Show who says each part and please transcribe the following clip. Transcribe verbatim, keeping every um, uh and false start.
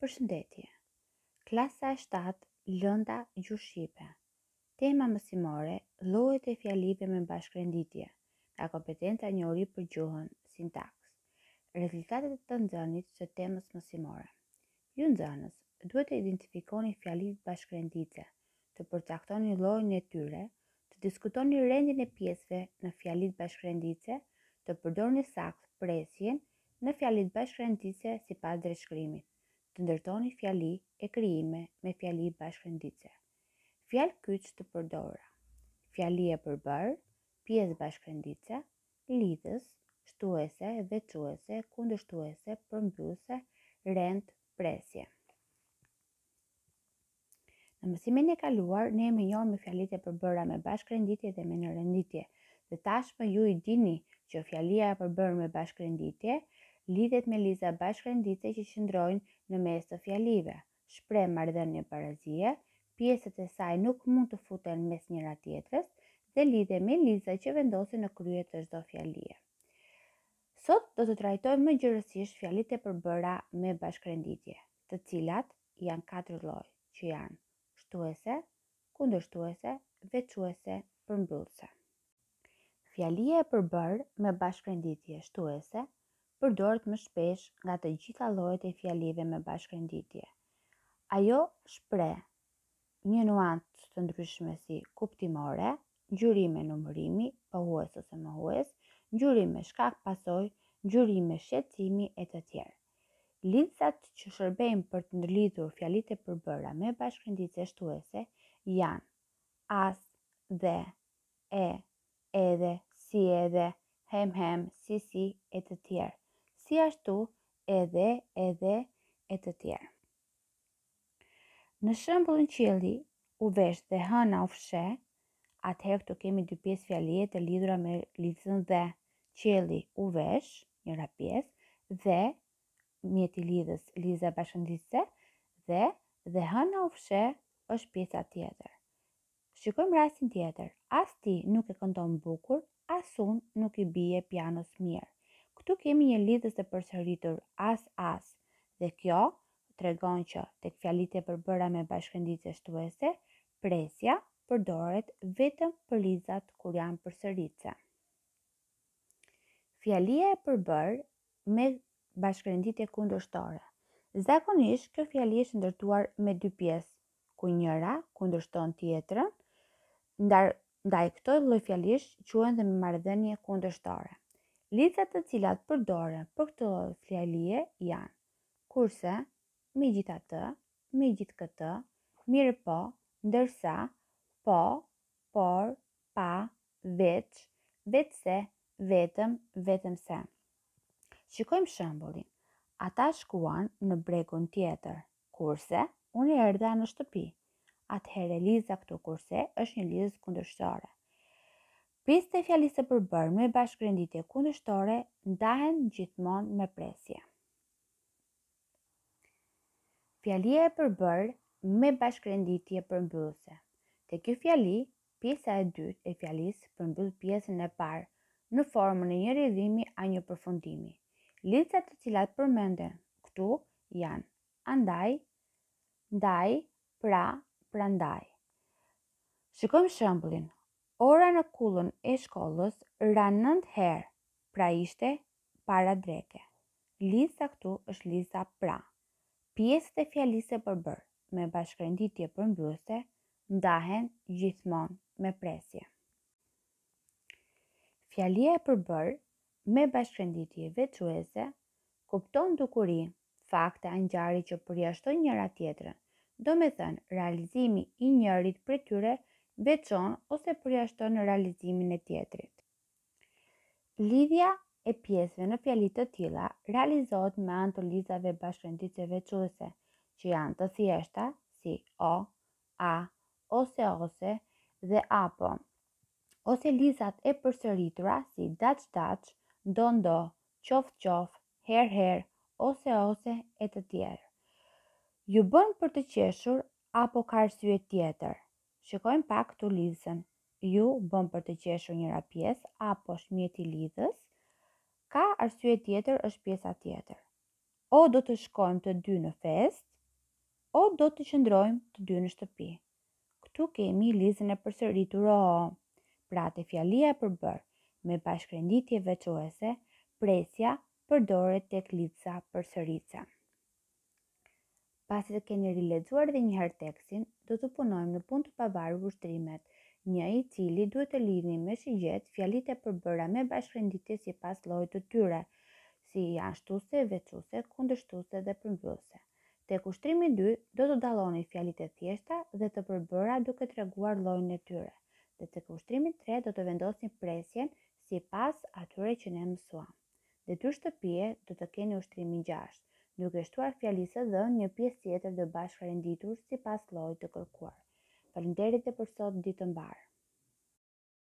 Speaker 1: Përshëndetje. Klasa e shtatë, lënda gjuhëshqipe. Tema mësimore, llojet e fjalive me bashkërenditje, nga kompetenca e njohuri për gjuhën, sintaks. Rezultatet të nxënit së temës mësimore. Ju nxënës, duhet të identifikoni fjalit bashkërenditse, të përcaktoni llojin e tyre, të diskutoni rendin e pjesëve në fjalit bashkërenditse, të përdorni saktë presjen në fjalit bashkërenditse sipas drejtshkrimit, të ndërtoni fjali e krijime me fjali bashkërenditse. Fjalë kyç të përdorura. Fjali e përbërë, pjesë bashkërenditse, lidhës, shtuese, veçuese, kundërshtuese, përmbyllëse, rend, presje. Në mësimin e kaluar, ne jemi njohur me fjalit e përbëra me bashkërenditje dhe me në renditje. Dhe tashmë ju i dini që fjalia e përbërë me bashkërenditje lidhet me liza bashkërenditse që qëndrojnë në mes të fjalive, shpreh marrëdhënie parazie, pjesët e saj nuk mund të futen mes njëra tjetrës dhe lidhe me liza që vendosen në krye të çdo fjalie. Sot do të trajtojmë më gjërësisht fjalit e përbëra me bashkërenditje, të cilat janë katër lloj, që janë shtuese, kundërshtuese, veçuese, përmbyllëse. Fjalia e përbërë me bashkërenditje shtuese përdoret më shpesh nga të gjitha llojet e fjalive me bashkërenditje. Ajo shpreh një nuancë të ndryshme si kuptimore, ngjyrime numërimi, pohues ose mohues, ngjyrime shkak pasojë, ngjyrime shqetësimi e të tjerë. Lidhësat që shërbejnë për të ndërlidhur fjalit e përbëra me bashkërenditje shtuese janë as, dhe, e, edhe, si edhe, hem hem, si si e të tjerë, si ashtu, edhe, edhe e të tjerë. Në shembullin qielli u vesh dhe hëna u fshe, atëherë këtu kemi dy pjesë fjalie të lidhura me lidhën dhe. Qielli u vesh, njëra pjesë, dhe mjeti lidhës liza bashkërenditse dhe dhe hëna u fshe është pjesa tjetër. Shikojmë rastin tjetër. As ti nuk e këndon bukur, as unë nuk i bie pianos mirë. Këtu kemi një lidhës të përsëritur as as dhe kjo tregon që tek fjalit e përbëra me bashkërenditje shtuese, presja përdoret vetëm për lizat kur janë përsëritse. Fjalia e përbërë me bashkërenditje kundërshtore. Zakonisht kjo fjali është ndërtuar me dy pjesë, ku njëra kundërshton tjetrën, ndar ndaj këto lloj fjalish quhen dhe me marrëdhënie kundërshtore. Lizat të cilat përdoren për këtë lloj fjalie janë kurse, megjithatë, megjithkëtë, mirë po, ndërsa, po, por, pa, veç, vetëse, vetëm, vetëmse. Shikojmë shembullin. Ata shkuan në bregun tjetër, kurse unë erdha në shtëpi. Atëherë liza këtu kurse është një lizë kundërshtore. Pjesët e fjalisë së përbërë me bashkërenditje kundërshtore ndahen gjithmonë me presje. Fjalia e përbërë me bashkërenditje përmbyllëse. Te ky fjali, pjesa e dytë e fjalisë përmbyll pjesën e parë në formën e një rrjedhimi a një përfundimi. Licat të cilat përmenden këtu janë andaj, ndaj, pra, prandaj. Shikojmë shembullin. Ora në kullën e shkollës ra nëntë herë, pra ishte para dreke. Liza këtu është liza pra. Pjesët e fjalisë e përbërë me bashkërenditje përmbyllëse ndahen gjithmonë me presje. Fjalia e përbërë me bashkërenditje veçuese kupton dukuri, fakte a ngjarje që përjashtojnë njëra tjetrën, do me thënë realizimi i njërit prej tyre veçon ose përjashton realizimin e tjetrit. Lidhja e pjesëve në fjali të tilla realizohet me anë të lizave bashkërenditse veçuese, që janë të thjeshta si o, a, ose ose dhe apo, ose lizat e përsëritura si daç daç, do ndo, qof qof, her her, ose ose e të tjerë. Ju bën për të qeshur apo ka arsye tjetër? Shikojmë pak këtu lidhën. Ju bën për të qeshur njëra pjesë apo është mjeti lidhës, ka arsye tjetër është pjesa tjetër. O do të shkojmë të dy në fest, o do të qëndrojmë të dy në shtëpi. Këtu kemi lizën e përsëritur o. Pra te fjalia e përbër me bashkërenditje veçuese, presja përdoret tek liza përsëritse. Pasi të keni rilexuar edhe një herë tekstin, do të punojmë në punë të pavarur ushtrimet, një i cili duhet të lidhni me shigjet fjalitë e përbëra me bashkërenditje sipas llojit të tyre, si janë shtuese, veçuese, kundërshtuese dhe përmbysese. Tek ushtrimi dy do të dalloni fjalitë e thjeshta dhe të përbëra duke treguar llojin e tyre. Dhe tek ushtrimi tre do të vendosni presjen sipas atyre që ne mësuam. Detyrë shtëpie do të keni ushtrimin gjashtë, duke shtuar fjalisë së dhënë një pjesë tjetër të bashkërenditur sipas llojit të kërkuar. Faleminderit dhe për sot, ditë të mbarë.